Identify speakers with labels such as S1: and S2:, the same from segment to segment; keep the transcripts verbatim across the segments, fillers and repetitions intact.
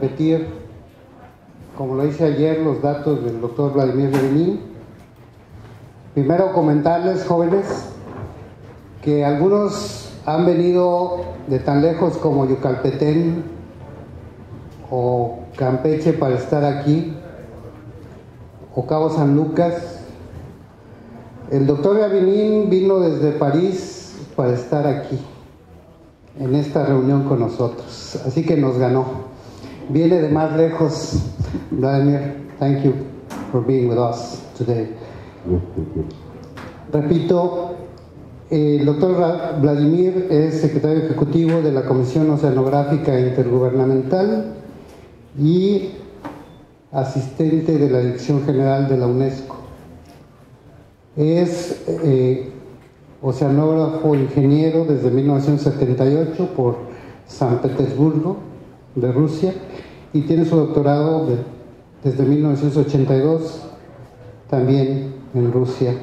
S1: repetir, como lo hice ayer, los datos del doctor Vladimir Levinín. Primero comentarles, jóvenes, que algunos han venido de tan lejos como Yucalpetén o Campeche para estar aquí, o Cabo San Lucas. El doctor Levinín vino desde París para estar aquí, en esta reunión con nosotros, así que nos ganó. Viene de más lejos. Vladimir, thank you for being with us today. Repito, el doctor Vladimir es secretario ejecutivo de la Comisión Oceanográfica Intergubernamental y asistente de la Dirección General de la UNESCO. Es eh, oceanógrafo ingeniero desde mil novecientos setenta y ocho por San Petersburgo, de Rusia, y tiene su doctorado de, desde mil novecientos ochenta y dos también en Rusia.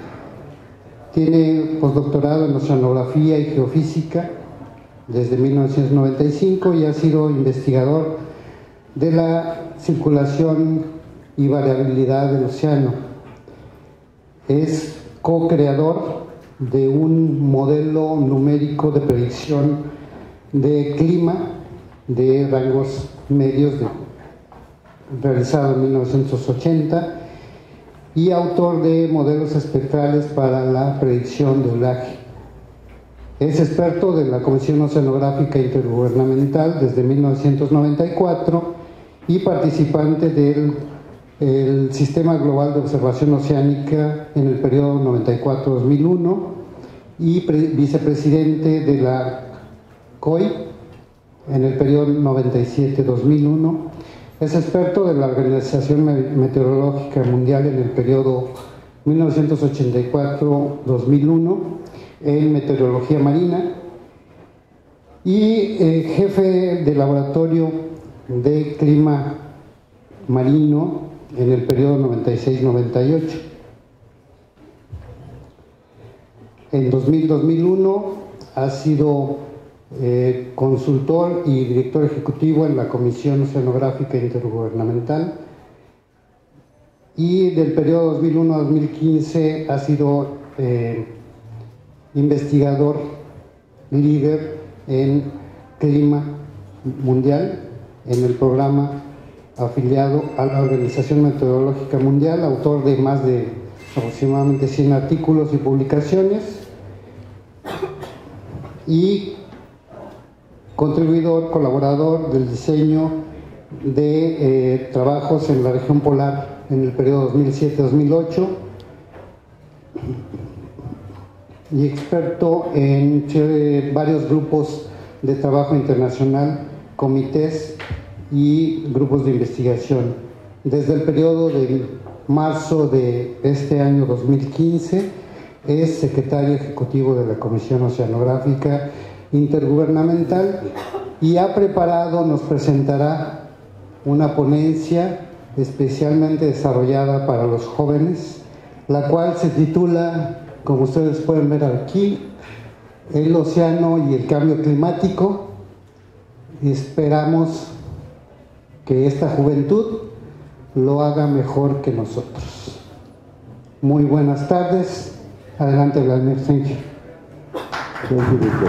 S1: Tiene postdoctorado en oceanografía y geofísica desde mil novecientos noventa y cinco y ha sido investigador de la circulación y variabilidad del océano. Es co-creador de un modelo numérico de predicción de clima de rangos medios de, realizado en mil novecientos ochenta, y autor de modelos espectrales para la predicción de oleaje. Es experto de la Comisión Oceanográfica Intergubernamental desde mil novecientos noventa y cuatro y participante del el Sistema Global de Observación Oceánica en el periodo noventa y cuatro a dos mil uno y pre, vicepresidente de la C O I en el periodo noventa y siete a dos mil uno. Es experto de la Organización Meteorológica Mundial en el periodo mil novecientos ochenta y cuatro a dos mil uno en meteorología marina y eh, jefe de laboratorio de clima marino en el periodo noventa y seis a noventa y ocho. En dos mil a dos mil uno ha sido Eh, consultor y director ejecutivo en la Comisión Oceanográfica Intergubernamental, y del periodo dos mil uno a dos mil quince ha sido eh, investigador líder en clima mundial en el programa afiliado a la Organización Meteorológica Mundial, autor de más de aproximadamente cien artículos y publicaciones, y contribuidor, colaborador del diseño de eh, trabajos en la región polar en el periodo dos mil siete a dos mil ocho, y experto en eh, varios grupos de trabajo internacional, comités y grupos de investigación. Desde el periodo de marzo de este año dos mil quince es secretario ejecutivo de la Comisión Oceanográfica Intergubernamental y ha preparado, nos presentará una ponencia especialmente desarrollada para los jóvenes, la cual se titula, como ustedes pueden ver aquí, El océano y el cambio climático, y esperamos que esta juventud lo haga mejor que nosotros. Muy buenas tardes. Adelante, Vladimir. Thank you.
S2: Thank you, Victor.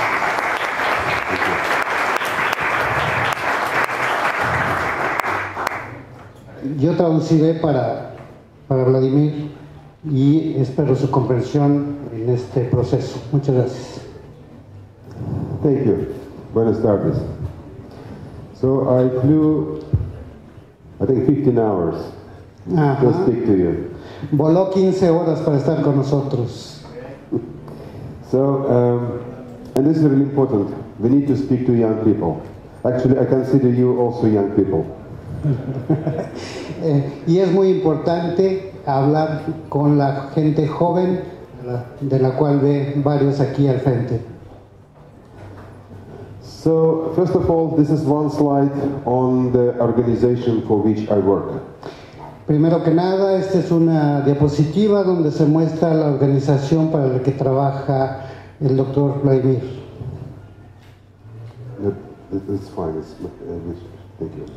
S1: Yo traduciré para, para Vladimir y espero su comprensión en este proceso. Muchas gracias.
S2: Thank you. Buenas tardes. So I flew, I think fifteen hours
S1: Ajá.
S2: to speak to you.
S1: Voló quince horas para estar con nosotros.
S2: So, um, and this is really important. We need to speak to young people. Actually, I consider you also young people.
S1: eh, y es muy importante hablar con la gente joven, de la cual ve varios aquí al frente.
S2: So, first of all, this is one slide on the organization for which I work.
S1: Primero que nada, esta es una diapositiva donde se muestra la organización para la que trabaja el doctor Vladimir.
S2: That, that's fine. It's, uh, Thank you.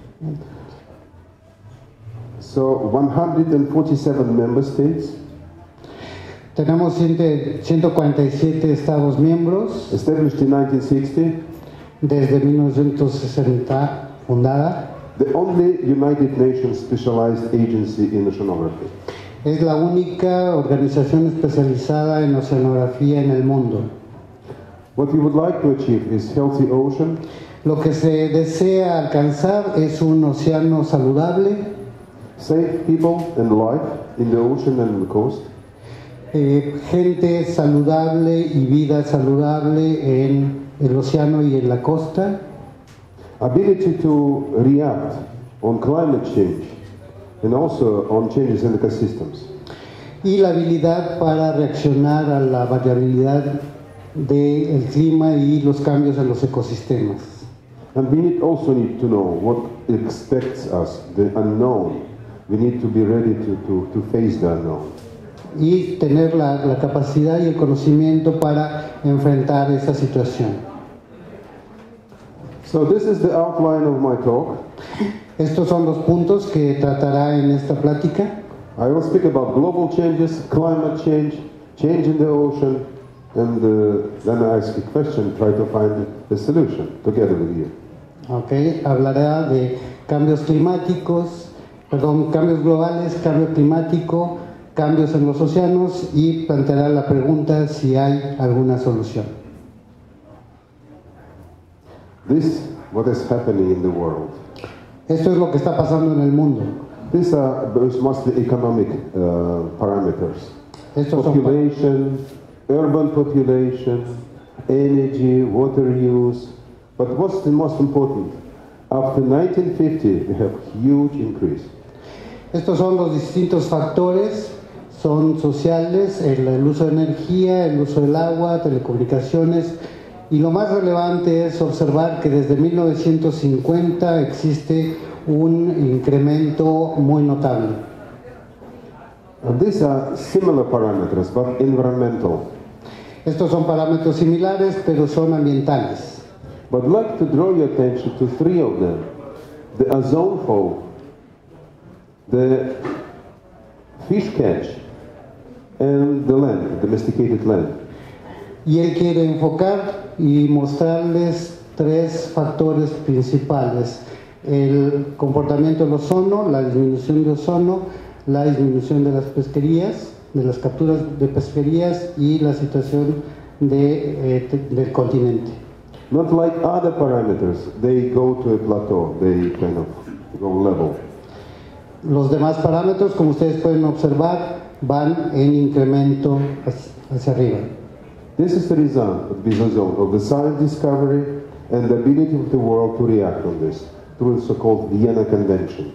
S2: So, one hundred forty-seven member states.
S1: Tenemos ciento cuarenta y siete Estados miembros.
S2: Established in nineteen sixty.
S1: Desde mil novecientos sesenta, fundada.
S2: The only United Nations specialized agency in oceanography.
S1: Es la única organización especializada en oceanografía en el mundo.
S2: What we would like to achieve is healthy ocean.
S1: Lo que se desea alcanzar es un océano saludable.
S2: Safe people and life in the ocean and the coast.
S1: Eh, gente saludable y vida saludable en el océano y en la costa.
S2: Ability to react on climate change and also on changes in ecosystems.
S1: Y la habilidad para reaccionar a la variabilidad del clima y los cambios en los ecosistemas.
S2: And we need also need to know what expects us, the unknown. We need to be ready to, to, to face the unknown.
S1: Y tener la, la capacidad y el conocimiento para enfrentar esa situación.
S2: So this is the outline of my talk.
S1: Estos son los puntos que tratará en esta plática.
S2: I will speak about global changes, climate change, change in the ocean, and uh, then I ask a question, try to find a solution together with you.
S1: Okay, hablará de cambios climáticos, perdón, cambios globales, cambio climático, cambios en los océanos y planteará la pregunta si hay alguna solución.
S2: This what is happening in the world.
S1: Esto es lo que está pasando en el mundo.
S2: These are mostly economic uh, parameters.
S1: Estos
S2: population,
S1: son...
S2: urban population, energy, water use. But what's the most important? After nineteen fifty, we have huge increase.
S1: Estos son los distintos factores, son sociales, el, el uso de energía, el uso del agua, telecomunicaciones, y lo más relevante es observar que desde mil novecientos cincuenta existe un incremento muy notable.
S2: And these are similar parameters, but environmental.
S1: Estos son parámetros similares, pero son ambientales.
S2: But I'd like to draw your attention to three of them. The ozone hole, the fish catch, and the land, domesticated land.
S1: Y él quiere enfocar y mostrarles tres factores principales: el comportamiento del ozono, la disminución de ozono, la disminución de las pesquerías, de las capturas de pesquerías y la situación de, eh, del continente.
S2: Not like other parameters, they go to a plateau, they kind of go level.
S1: Los demás parámetros, como ustedes pueden observar, van en incremento hacia arriba.
S2: This is the result of this ozone, of the science discovery and the ability of the world to react on this through the so-called Vienna Convention.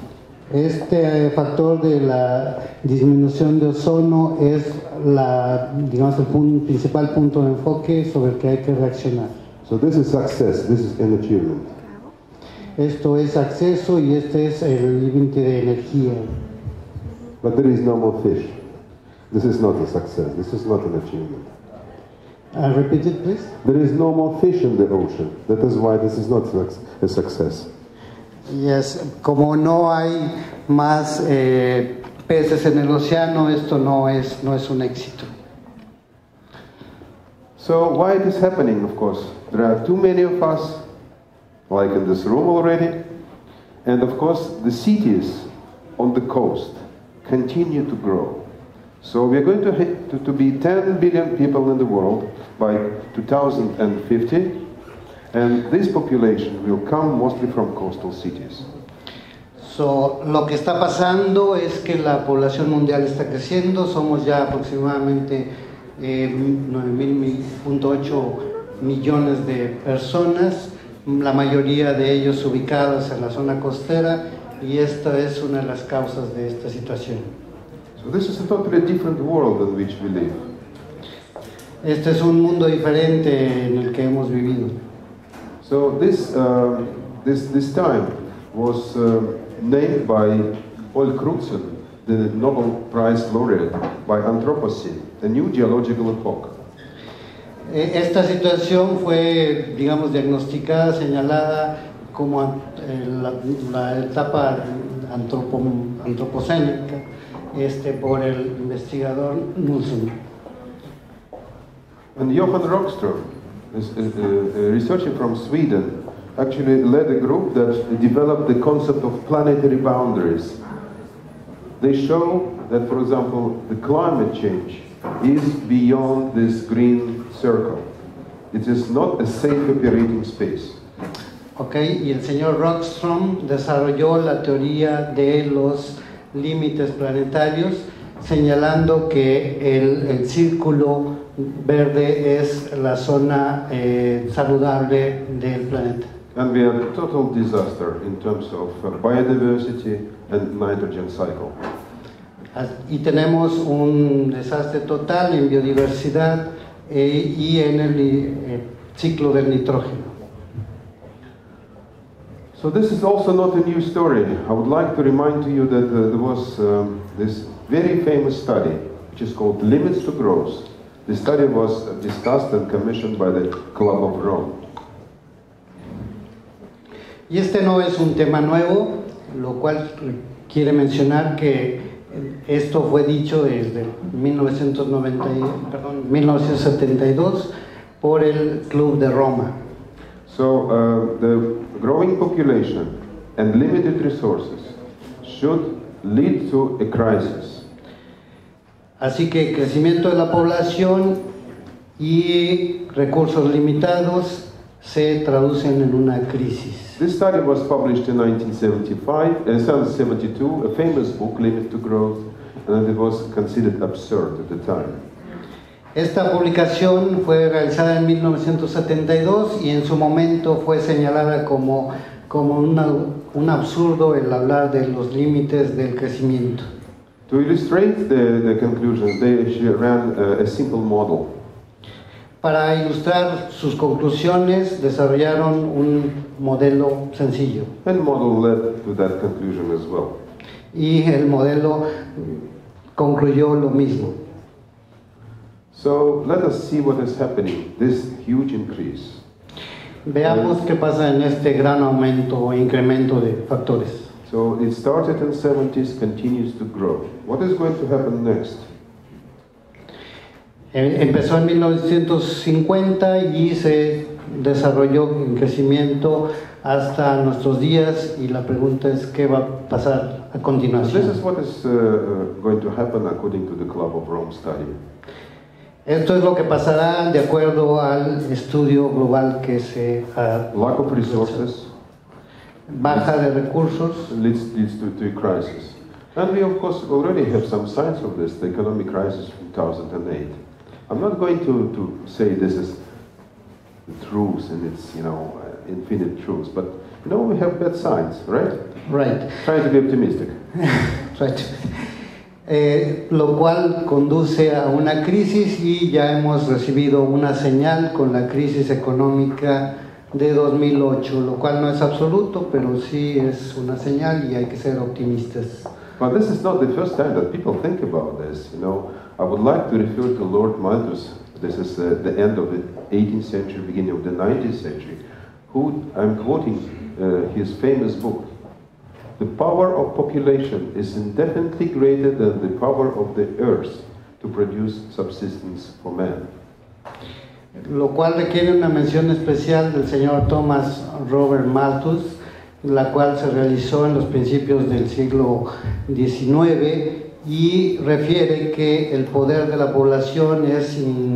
S1: Este factor de la disminución de ozono es la, digamos, el punto, principal punto de enfoque sobre el que hay que reaccionar.
S2: So this is success, this is an achievement.
S1: Esto es acceso y este es el límite de energía.
S2: But there is no more fish. This is not a success, this is not an achievement.
S1: Uh, repeat it, please.
S2: There is no more fish in the ocean. That is why this is not a success.
S1: Yes, como no hay más eh, peces en el océano, esto no es, no es un éxito.
S2: So why it is happening, of course? There are too many of us, like in this room already, and of course the cities on the coast continue to grow. So we are going to, hit, to, to be ten billion people in the world by two thousand fifty, and this population will come mostly from coastal cities.
S1: So, lo que está pasando es que la población mundial está creciendo, somos ya aproximadamente eh, nueve punto ocho millones de personas, la mayoría de ellos ubicados en la zona costera, y esta es una de las causas de esta situación.
S2: So this is a totally different world in which we live.
S1: Este es un mundo diferente en el que hemos vivido.
S2: So this, uh, this, this time was uh, named by Paul Crutzen, the Nobel Prize laureate, by Anthropocene, a new geological epoch.
S1: Esta situación fue, digamos, diagnosticada, señalada como eh, la, la etapa antropo, antropocénica este, por el investigador Knudsen.
S2: And Johan Rockström, is, uh, uh, researcher from Sweden, actually led a group that developed the concept of planetary boundaries. They show that, for example, the climate change is beyond this green circle. It is not a safe operating space.
S1: Okay, y el señor Rockström desarrolló la teoría de los límites planetarios, señalando que el, el círculo verde es la zona eh, saludable del planeta.
S2: And we have a total disaster in terms of uh, biodiversity and nitrogen cycle.
S1: Y tenemos un desastre total en biodiversidad eh, y en el eh, ciclo del nitrógeno.
S2: So this is also not a new story. I would like to remind you that uh, there was um, this very famous study, which is called Limits to Growth. The study was discussed and commissioned by the Club of Rome.
S1: Y este no es un tema nuevo, lo cual quiere mencionar que esto fue dicho desde mil novecientos noventa, perdón, mil novecientos setenta y dos por el Club de Roma.
S2: So uh, the growing population and limited resources should lead to a crisis.
S1: Así que el crecimiento de la población y recursos limitados se traducen en una crisis.
S2: This study was published in nineteen seventy-five, uh, seventy-two, a famous book, Limit to Growth, and it was considered absurd at the time.
S1: Esta publicación fue realizada en mil novecientos setenta y dos y en su momento fue señalada como, como una, un absurdo el hablar de los límites del crecimiento.
S2: To illustrate the, the conclusions, they ran a, a simple model.
S1: Para ilustrar sus conclusiones, desarrollaron un modelo sencillo.
S2: And the model led to that conclusion as well.
S1: Y el modelo concluyó lo mismo.
S2: So let us see what is happening, this huge increase.
S1: Veamos qué pasa en este gran aumento o incremento de factores.
S2: So it started in the seventies, continues to grow. What is going to happen next?
S1: Empezó en mil novecientos cincuenta y se desarrolló en crecimiento hasta nuestros días y la pregunta es qué va a pasar a continuación.
S2: This is what is uh, going to happen according to the Club of Rome study.
S1: Esto es lo que pasará de acuerdo al estudio global que se ha
S2: Lack of resources
S1: baja de recursos
S2: leads, leads to, to a crisis. And we of course already have some signs of this, the economic crisis from two thousand eight. I'm not going to, to say this is the truth and it's, you know, uh, infinite truth, but you know, we have bad signs, right?
S1: Right.
S2: Trying to be optimistic.
S1: Right. Eh, lo cual conduce a una crisis y ya hemos recibido una señal con la crisis económica de dos mil ocho, lo cual no es absoluto, pero sí es una señal y hay que ser optimistas.
S2: But this is not the first time that people think about this, you know. I would like to refer to Lord Malthus. This is uh, the end of the eighteenth century, beginning of the nineteenth century, who, I'm quoting uh, his famous book, "The power of population is indefinitely greater than the power of the earth to produce subsistence for man."
S1: Lo cual requiere una mención especial del señor Thomas Robert Malthus, la cual se realizó en los principios del siglo diecinueve y refiere que el poder de la población es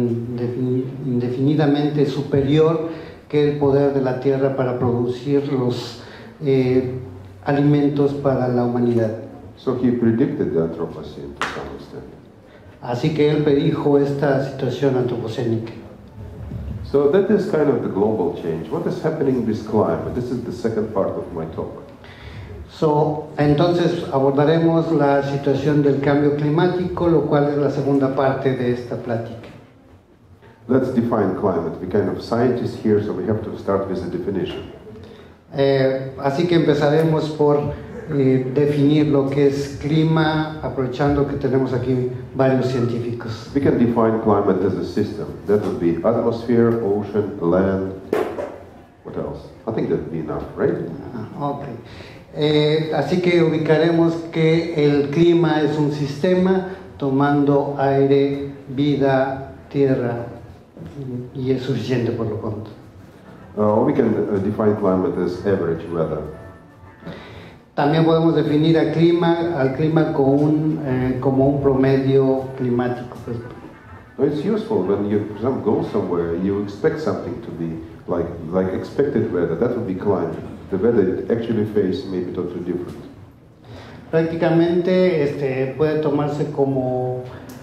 S1: indefinidamente superior que el poder de la tierra para producir los eh, alimentos para la humanidad.
S2: So he predicted the Anthropocene to some extent.
S1: Así que él predijo esta situación antropocénica.
S2: So that is kind of the global change. What is happening in this climate? This is the second part of my talk.
S1: So, entonces abordaremos la situación del cambio climático, lo cual es la segunda parte de esta plática.
S2: Let's define climate. We're kind of scientists here, so we have to start with a definition.
S1: Eh, así que empezaremos por eh, definir lo que es clima, aprovechando que tenemos aquí varios científicos.
S2: We can define climate as a system. That would be atmosphere, ocean, land. What hotels. I think that'd be enough, right?
S1: Ah, ok. Eh, así que ubicaremos que el clima es un sistema tomando aire, vida, tierra, y es suficiente por lo pronto.
S2: Uh, we can uh, define climate as average weather.
S1: También podemos definir al clima, al clima como un, eh, como un promedio climático. Pues.
S2: So it's useful when you for example, go somewhere, you expect something to be like like expected weather. That would be climate. The weather you actually face may be totally different.
S1: Prácticamente este, puede tomarse como...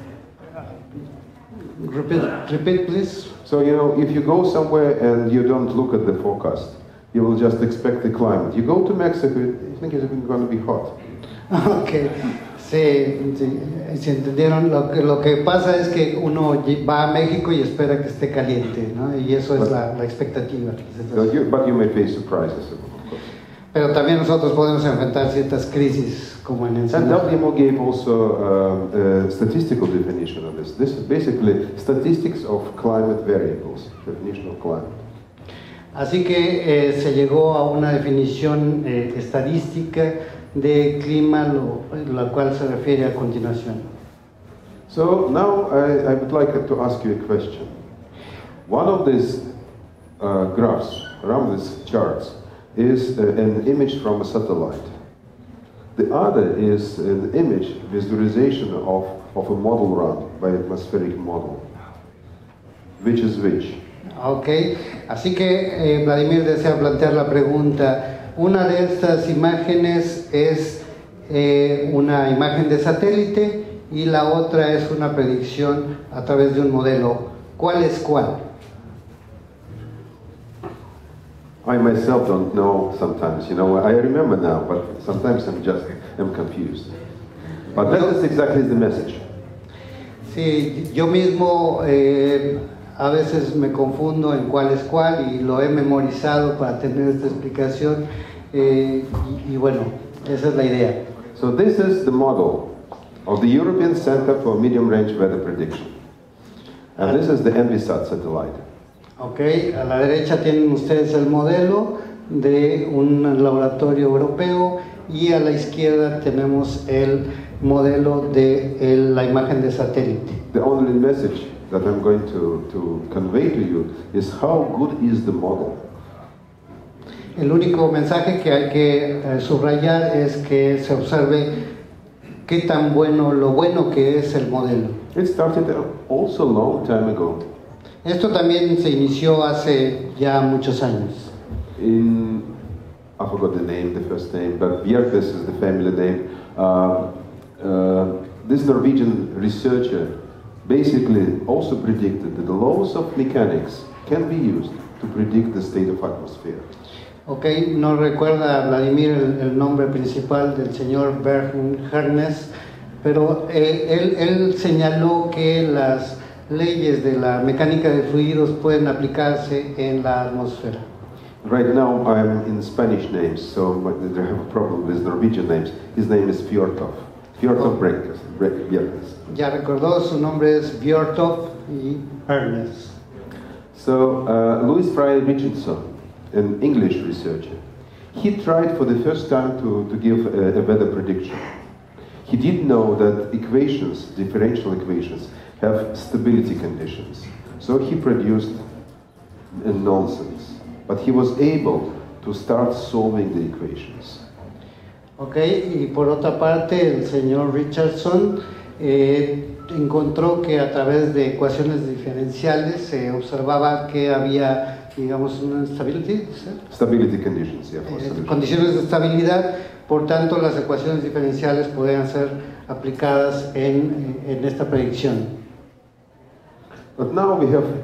S1: Repeat, repeat, please.
S2: So, you know, if you go somewhere and you don't look at the forecast, you will just expect the climate. You go to Mexico, you think it's going to be hot.
S1: Ok, sí, sí, si entendieron, lo que, lo que pasa es que uno va a México y espera que esté caliente, ¿no? Y eso es la, la expectativa.
S2: So you, but you may face surprises, of course.
S1: Pero también nosotros podemos enfrentar ciertas crisis, como en
S2: And
S1: Ensenada.
S2: W M O gave also uh, a statistical definition of this. This is basically statistics of climate variables, definition of climate.
S1: Así que eh, se llegó a una definición eh, estadística de clima, lo, la cual se refiere a continuación.
S2: So now I, I would like to ask you a question. One of these uh, graphs, around these charts, is uh, an image from a satellite. The other is an image visualization of, of a model run by atmospheric model. Which is which?
S1: Ok, así que eh, Vladimir desea plantear la pregunta. Una de estas imágenes es eh, una imagen de satélite y la otra es una predicción a través de un modelo. ¿Cuál es cuál?
S2: I myself don't know sometimes, you know, I remember now, but sometimes I'm just, I'm confused. But that is exactly the message.
S1: Sí, yo mismo eh, a veces me confundo en cuál es cuál y lo he memorizado para tener esta explicación eh, y, y bueno, esa es la idea.
S2: So this is the model of the European Center for Medium Range Weather Prediction. And this is the Envisat satellite.
S1: Ok, a la derecha tienen ustedes el modelo de un laboratorio europeo y a la izquierda tenemos el modelo de el, la imagen de satélite.
S2: The only message that I'm going to, to convey to you is how good is the model.
S1: El único mensaje que hay que eh, subrayar es que se observe qué tan bueno, lo bueno que es el modelo.
S2: It started also a long time ago.
S1: Esto también se inició hace ya muchos años.
S2: In, I forgot the name, the first name, but Bjerknes is the family name. Uh, uh, this Norwegian researcher basically also predicted that the laws of mechanics can be used to predict the state of atmosphere.
S1: Ok, no recuerda Vladimir el, el nombre principal del señor Bjerknes, pero eh, él, él señaló que las leyes de la mecánica de fluidos pueden aplicarse en la atmósfera.
S2: Right now I'm in Spanish names, so I have a problem with Norwegian names. His name is Fjordov. Fjordov Bjerknes.
S1: Ya recordó, su nombre es Björtov y Bjerknes.
S2: So uh, Louis Frey Richardson, an English researcher, he tried for the first time to, to give a, a weather prediction. He didn't know that equations, differential equations, have stability conditions. So he produced a nonsense. But he was able to start solving the equations.
S1: Ok, y por otra parte el señor Richardson eh, encontró que a través de ecuaciones diferenciales se observaba que había, digamos, una stability, ¿sí?
S2: Stability conditions, yeah, for
S1: eh,
S2: solution.
S1: condiciones de estabilidad, por tanto las ecuaciones diferenciales podían ser aplicadas en, en esta predicción.
S2: But now we have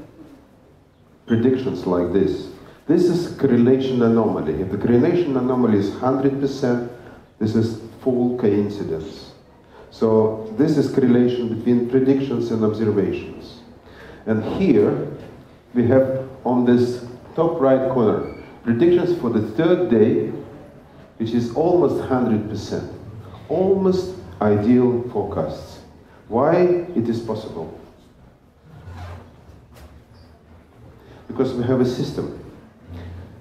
S2: predictions like this. This is correlation anomaly. If the correlation anomaly is one hundred percent, this is full coincidence. So this is correlation between predictions and observations. And here we have on this top right corner predictions for the third day, which is almost one hundred percent. Almost ideal forecasts. Why it is possible? Because we have a system.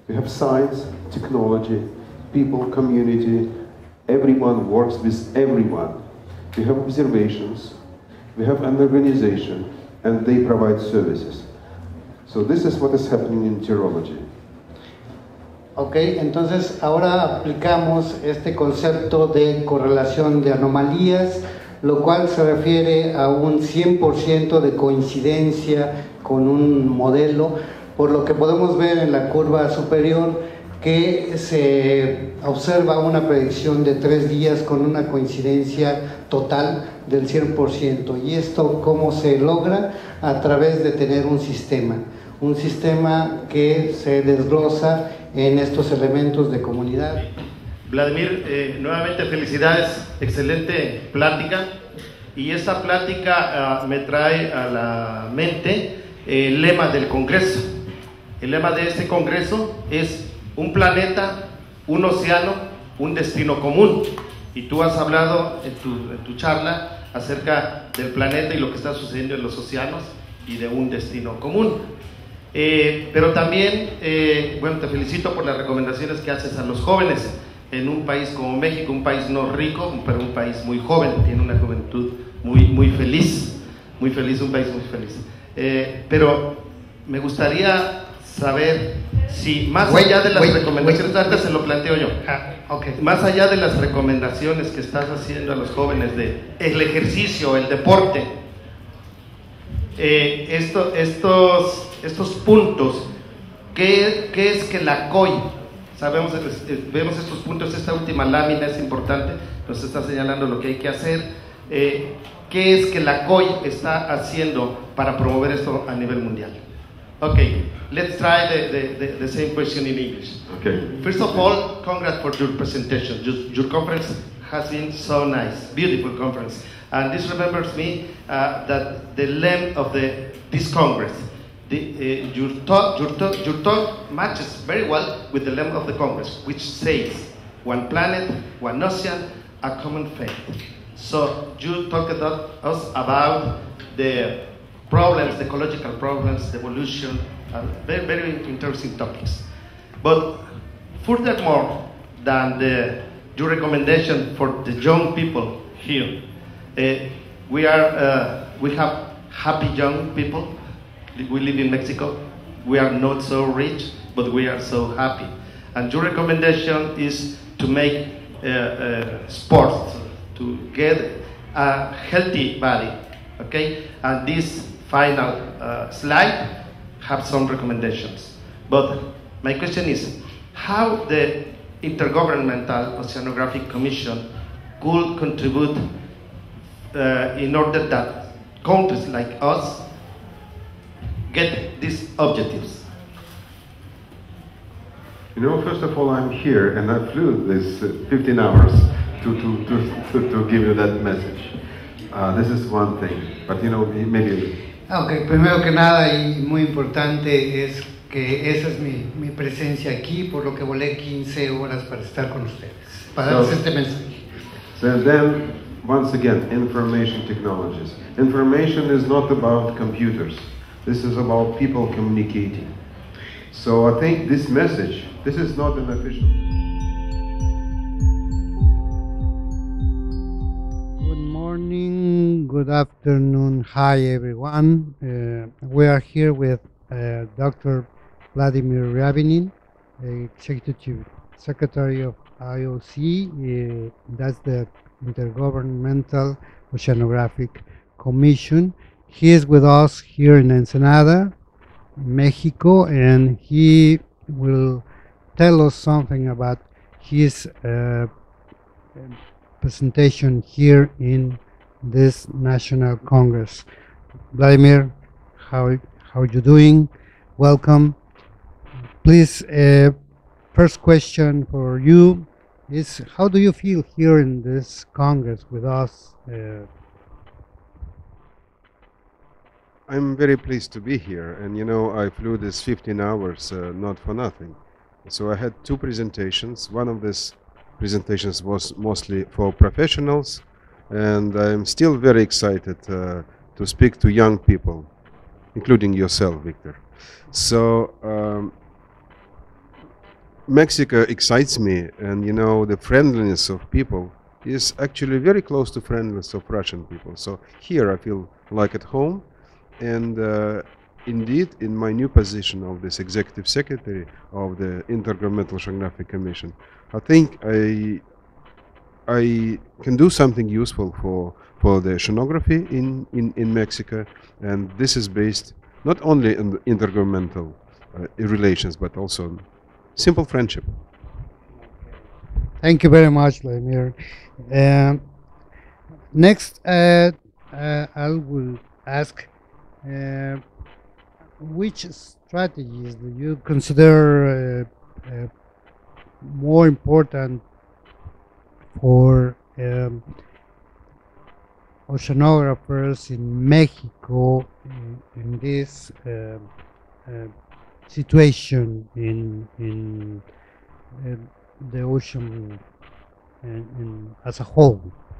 S2: We have science, technology, people, community, everyone works with everyone. We have observations, we have an organization, and they provide services. So this is what is happening in meteorology.
S1: Ok, entonces ahora aplicamos este concepto de correlación de anomalías, lo cual se refiere a un cien por ciento de coincidencia con un modelo, por lo que podemos ver en la curva superior que se observa una predicción de tres días con una coincidencia total del cien por ciento. ¿Y esto cómo se logra? A través de tener un sistema, un sistema que se desglosa en estos elementos de comunidad.
S3: Vladimir, eh, nuevamente felicidades, excelente plática, y esta plática uh, me trae a la mente eh, el lema del Congreso. El lema de este Congreso es un planeta, un océano, un destino común, y tú has hablado en tu, en tu charla acerca del planeta y lo que está sucediendo en los océanos y de un destino común. Eh, pero también, eh, bueno, te felicito por las recomendaciones que haces a los jóvenes en un país como México, un país no rico, pero un país muy joven, tiene una juventud muy, muy feliz, muy feliz, un país muy feliz. Eh, pero me gustaría saber si más wait, allá de las wait, recomendaciones, wait. antes se lo planteo yo, ah, okay. más allá de las recomendaciones que estás haciendo a los jóvenes de el ejercicio, el deporte, eh, esto, estos estos puntos, ¿qué, qué es que la C O I? Sabemos, vemos estos puntos, esta última lámina es importante, nos está señalando lo que hay que hacer. Eh, ¿Qué es que la C O I está haciendo para promover esto a nivel mundial? Okay, let's try the, the, the, the same question in English.
S2: Okay.
S3: First of all, congrats for your presentation. Your, your conference has been so nice, beautiful conference. And this remembers me uh, that the length of the, this congress, The, uh, your, talk, your, talk, your talk matches very well with the length of the Congress, which says one planet, one ocean, a common fate. So you talked to us about the problems, the ecological problems, the evolution, uh, very, very interesting topics. But furthermore than the, your recommendation for the young people here, uh, we, are, uh, we have happy young people. We live in Mexico. We are not so rich, but we are so happy. And your recommendation is to make uh, uh, sports, to get a healthy body, okay? And this final uh, slide have some recommendations. But my question is, how the Intergovernmental Oceanographic Commission could contribute uh, in order that countries like us get these objectives?
S2: You know, first of all, I'm here and I flew this uh, fifteen hours to, to, to, to, to give you that message. Uh, this is one thing, but you know, maybe...
S1: Ok, primero que nada y muy importante es que esa es mi, mi presencia aquí, por lo que volé quince horas para estar con ustedes, para
S2: so,
S1: darles este mensaje.
S2: So then, once again, information technologies. Information is not about computers. This is about people communicating. So I think this message, this is not an official.
S1: Good morning, good afternoon, hi everyone. Uh, we are here with uh, Doctor Vladimir Ryabinin, Executive Secretary of I O C, uh, that's the Intergovernmental Oceanographic Commission. He is with us here in Ensenada, Mexico, and he will tell us something about his uh, presentation here in this National Congress. Vladimir, how how are you doing? Welcome. Please, uh, first question for you is, how do you feel here in this Congress with us? Uh,
S2: I'm very pleased to be here, and you know, I flew this fifteen hours uh, not for nothing. So I had two presentations. One of these presentations was mostly for professionals, and I'm still very excited uh, to speak to young people, including yourself, Victor. So um,
S4: Mexico excites me, and you know, the friendliness of people is actually very close to friendliness of Russian people. So here I feel like at home, and uh, indeed in my new position of this executive secretary of the Intergovernmental Oceanographic Commission, I think I I can do something useful for for the oceanography in, in, in Mexico, and this is based not only on the intergovernmental uh, relations but also on simple friendship.
S1: Thank you very much, Vladimir. Um, next, uh, uh, I will ask, uh, which strategies do you consider uh, uh, more important for um, oceanographers in Mexico in, in this uh, uh, situation in in uh, the ocean and, and as a whole?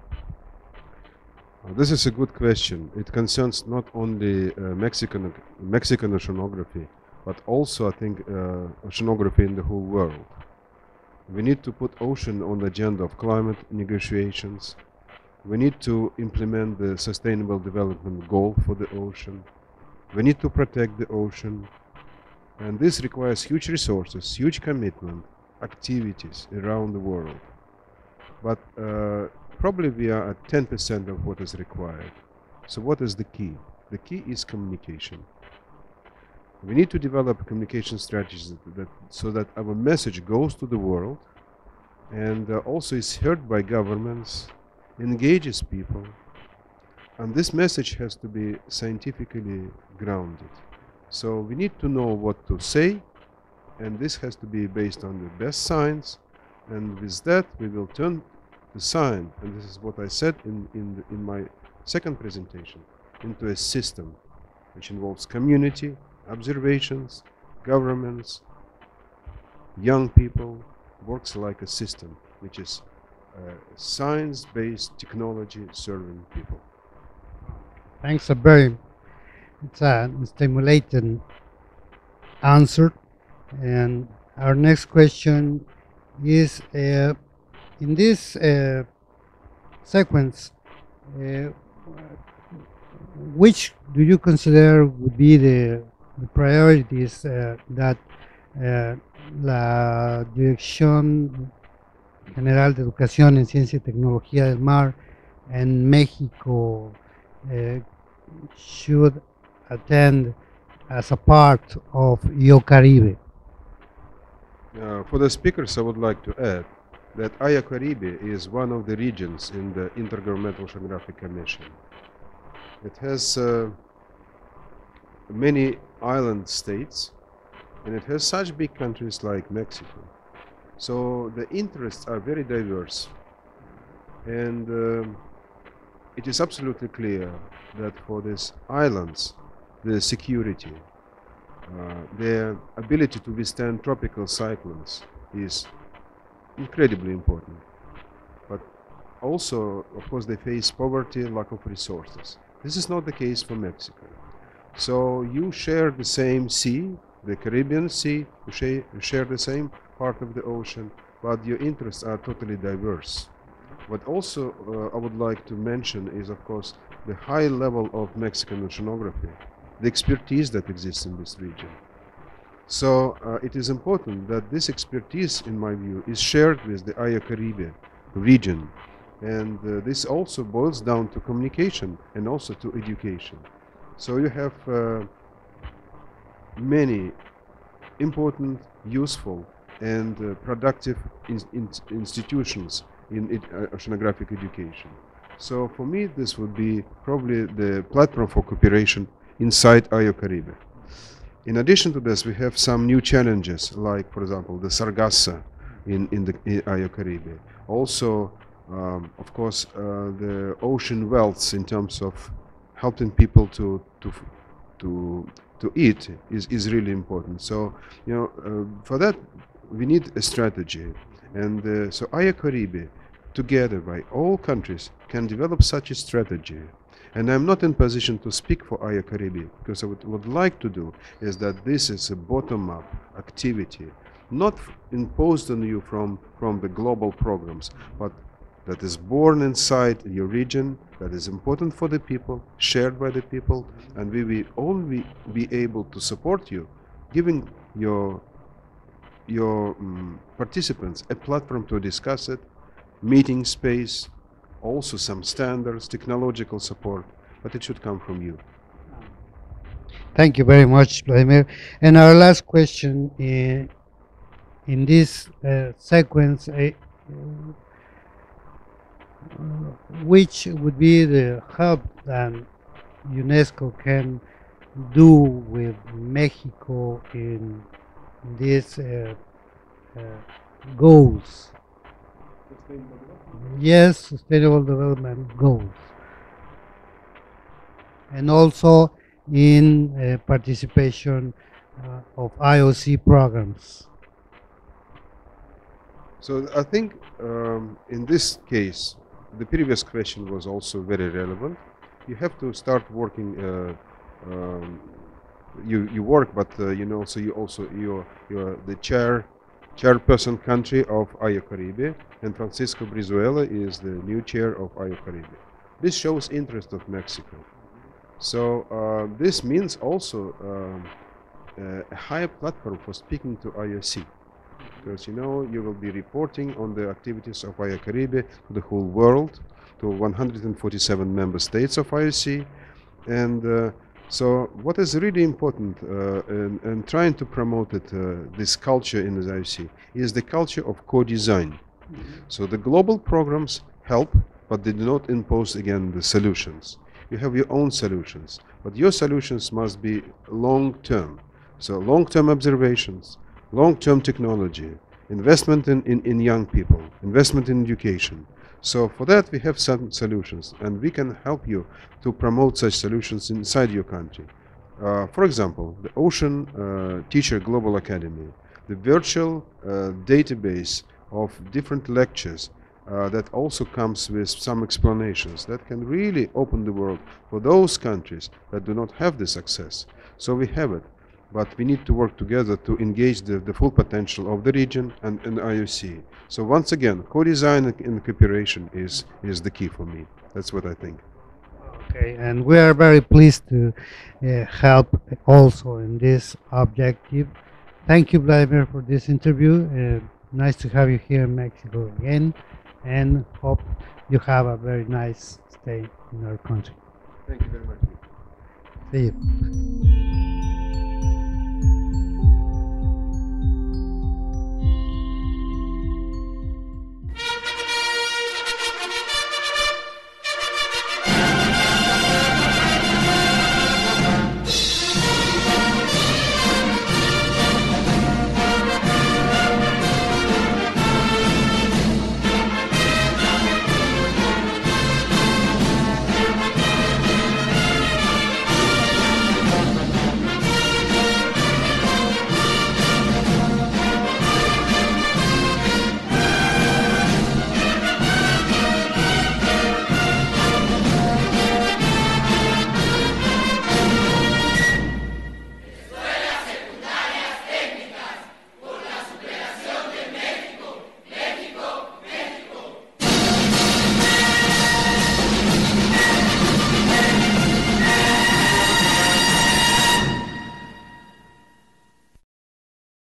S4: Uh, this is a good question. It concerns not only uh, Mexican Mexican oceanography, but also I think uh, oceanography in the whole world. We need to put ocean on the agenda of climate negotiations. We need to implement the Sustainable Development Goal for the ocean. We need to protect the ocean. And this requires huge resources, huge commitment, activities around the world. But uh, probably we are at ten percent of what is required. So what is the key? The key is communication. We need to develop communication strategies that, that, so that our message goes to the world and uh, also is heard by governments, engages people, and this message has to be scientifically grounded. So we need to know what to say, and this has to be based on the best science, and with that we will turn the science, and this is what I said in, in, the, in my second presentation, into a system which involves community, observations, governments, young people, works like a system, which is uh, science-based technology serving people.
S1: Thanks a very, it's a stimulating answer. And our next question is, uh, in this uh, sequence, uh, which do you consider would be the the priorities uh, that uh, la Dirección General de Educación en Ciencia y Tecnología del Mar en México uh, should attend as a part of IOCaribe?
S4: Uh, for the speakers, I would like to add that IOCaribe is one of the regions in the Intergovernmental Oceanographic Commission. It has uh, many island states, and it has such big countries like Mexico. So the interests are very diverse, and um, it is absolutely clear that for these islands, the security, uh, their ability to withstand tropical cyclones is incredibly important. But also, of course, they face poverty, lack of resources. This is not the case for Mexico. So you share the same sea, the Caribbean Sea, you share, you share the same part of the ocean, but your interests are totally diverse. What also uh, I would like to mention is, of course, the high level of Mexican oceanography, the expertise that exists in this region. So uh, it is important that this expertise, in my view, is shared with the IOCaribe region. And uh, this also boils down to communication and also to education. So you have uh, many important, useful, and uh, productive in, in, institutions in it, uh, oceanographic education. So for me, this would be probably the platform for cooperation inside IOCaribe. In addition to this, we have some new challenges, like, for example, the Sargasso in, in the in IOCaribe. Also, um, of course, uh, the ocean wealths in terms of helping people to to to to eat is is really important. So, you know, uh, for that we need a strategy, and uh, so IOCaribe, together by all countries, can develop such a strategy. And I'm not in position to speak for IOCaribe, because I would, would like to do is that this is a bottom-up activity, not imposed on you from, from the global programs, but that is born inside your region, that is important for the people, shared by the people, and we will only be able to support you, giving your, your um, participants a platform to discuss it, meeting space, also some standards, technological support, but it should come from you.
S1: Thank you very much, Vladimir. And our last question in, in this uh, sequence, uh, which would be the help that UNESCO can do with Mexico in these uh, uh, goals? Yes, sustainable development goals. And also in uh, participation uh, of I O C programs.
S4: So I think um, in this case, the previous question was also very relevant. You have to start working. Uh, um, you you work, but uh, you know, so you also you're you're the chair chairperson country of I O Caribe, and Francisco Brizuela is the new chair of I O Caribe. This shows interest of Mexico. So uh, this means also um, uh, a higher platform for speaking to I O C. Because you know you will be reporting on the activities of I O Caribe to the whole world, to one hundred forty-seven member states of I O C, and uh, so what is really important uh, in, in trying to promote it, uh, this culture in the I O C, is the culture of co-design. Mm-hmm. So the global programs help, but they do not impose again the solutions. You have your own solutions, but your solutions must be long-term. So long-term observations, long-term technology, investment in, in, in young people, investment in education. So for that we have some solutions, and we can help you to promote such solutions inside your country. Uh, for example, the Ocean uh, Teacher Global Academy, the virtual uh, database of different lectures uh, that also comes with some explanations that can really open the world for those countries that do not have this access. So we have it. But we need to work together to engage the, the full potential of the region and, and I O C. So once again, co-design and cooperation is, is the key for me. That's what I think.
S1: Okay, and we are very pleased to uh, help also in this objective. Thank you, Vladimir, for this interview. Uh, nice to have you here in Mexico again, and hope you have a very nice stay in our country.
S4: Thank you very much.
S1: See you.